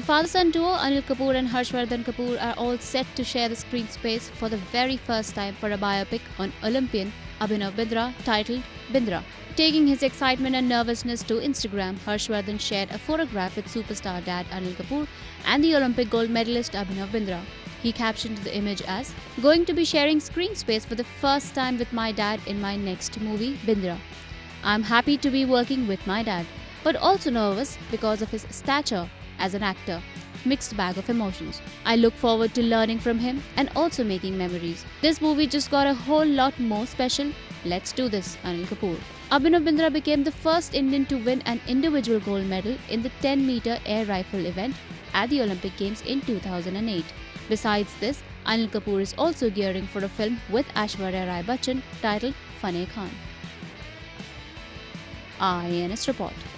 father-son duo Anil Kapoor and Harshvardhan Kapoor are all set to share the screen space for the very first time for a biopic on Olympian Abhinav Bindra titled Bindra. Taking his excitement and nervousness to Instagram, Harshvardhan shared a photograph with superstar dad Anil Kapoor and the Olympic gold medalist Abhinav Bindra. He captioned the image as, "Going to be sharing screen space for the first time with my dad in my next movie, Bindra. I'm happy to be working with my dad, but also nervous because of his stature as an actor. Mixed bag of emotions. I look forward to learning from him and also making memories. This movie just got a whole lot more special. Let's do this, Anil Kapoor." Abhinav Bindra became the first Indian to win an individual gold medal in the 10-meter air rifle event at the Olympic Games in 2008. Besides this, Anil Kapoor is also gearing for a film with Aishwarya Rai Bachchan titled Fane Khan. IANS Report.